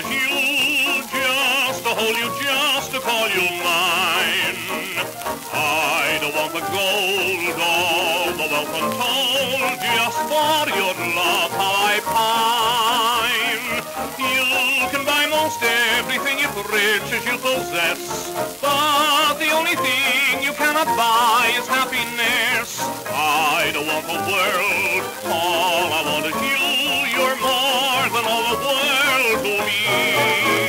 you, just to hold you, just to call you mine. I don't want the gold or the wealth untold, just for your love how I pine. You can buy most everything if rich as you possess, but the only thing you cannot buy is happiness. I don't want the world, all I want is you. You're more than all the world to me.